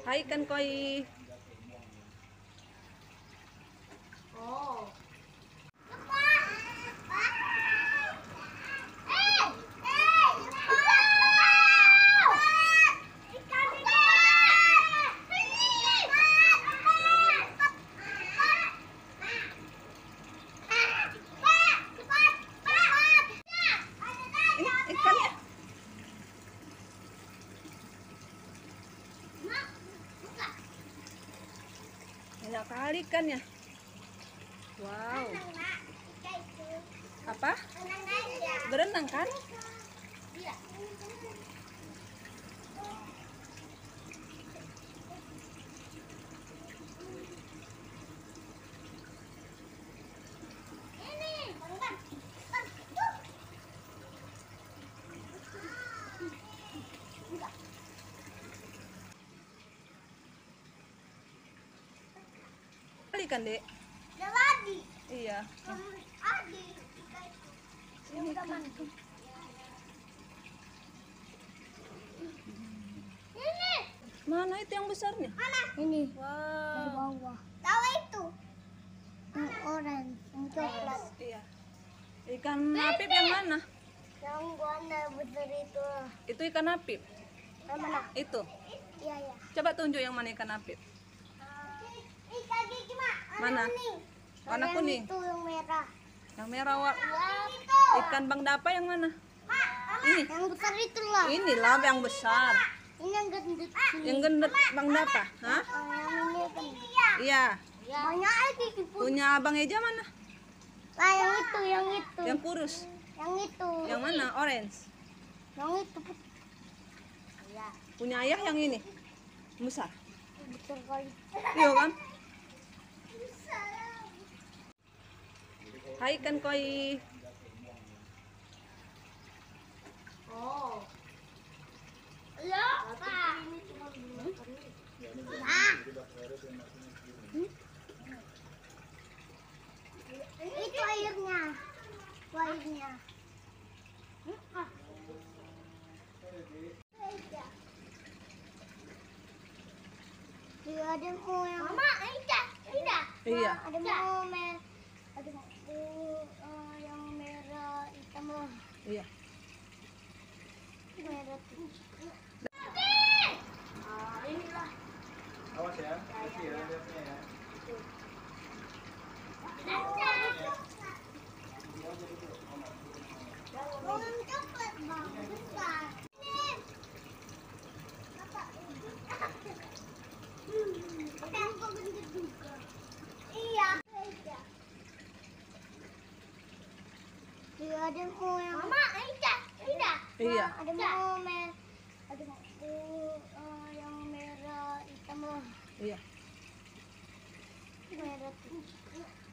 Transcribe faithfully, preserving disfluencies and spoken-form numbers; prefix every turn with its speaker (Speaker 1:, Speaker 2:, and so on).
Speaker 1: Hai ikan koi.
Speaker 2: Oh.
Speaker 1: Ini ikannya. Banyak kali ikannya. Wow. Apa? Berenang kan? Kali kan, Dek? Iya. Ini kan. Mana itu yang besarnya?
Speaker 3: Ini
Speaker 1: Wow.
Speaker 3: dari bawah. Tahu itu? Yang orange, yang coklat.
Speaker 1: Iya. Ikan apip yang mana?
Speaker 3: Yang warna besar itu.
Speaker 1: Itu ikan apip.
Speaker 3: Yang mana?
Speaker 1: Itu.
Speaker 3: Iya, iya.
Speaker 1: Coba tunjuk yang mana ikan apip.
Speaker 3: Ikan gigi mak.
Speaker 1: Mana? Warna
Speaker 3: Yang
Speaker 1: kuning.
Speaker 3: itu yang merah.
Speaker 1: Yang merah wa-
Speaker 3: Yang itu.
Speaker 1: ikan Bang Dapa yang mana? Ini.
Speaker 3: Yang besar itu lah.
Speaker 1: Inilah yang besar.
Speaker 3: Ini yang gendut.
Speaker 1: Yang gendut Bang Dapa. Hah?
Speaker 3: Oh, yang ini kan.
Speaker 1: Iya.
Speaker 3: Banyak lagi pun.
Speaker 1: Punya Abang Eja mana?
Speaker 3: Nah, yang itu, yang itu.
Speaker 1: Yang kurus.
Speaker 3: Yang itu.
Speaker 1: Yang mana? Orange.
Speaker 3: Yang itu. Put. Ya,
Speaker 1: Punya ayah yang ini. Besar.
Speaker 3: besar kali.
Speaker 1: Iya kan? Hai ikan koi.
Speaker 2: Oh.
Speaker 3: Lo, Pak. Ah. Itu airnya. Itu airnya. Ah. Iya, ada mau yang Mama, Aida, Aida.
Speaker 1: Iya.
Speaker 3: Ada mau mer ada mau uh, yang merah hitam loh.
Speaker 1: Iya.
Speaker 3: Merah tuh.
Speaker 2: Ah, inilah.
Speaker 4: Awas ya, hati ya, lihatnya ya.
Speaker 3: Bawang coklat bang, besar. Kan kok gendut juga. Iya. Iya, ada mau yang Mama, Aida, Aida.
Speaker 1: Iya.
Speaker 3: Ada mau mer ada mau uh, yang merah hitam loh.
Speaker 1: Iya.
Speaker 3: Merah tuh.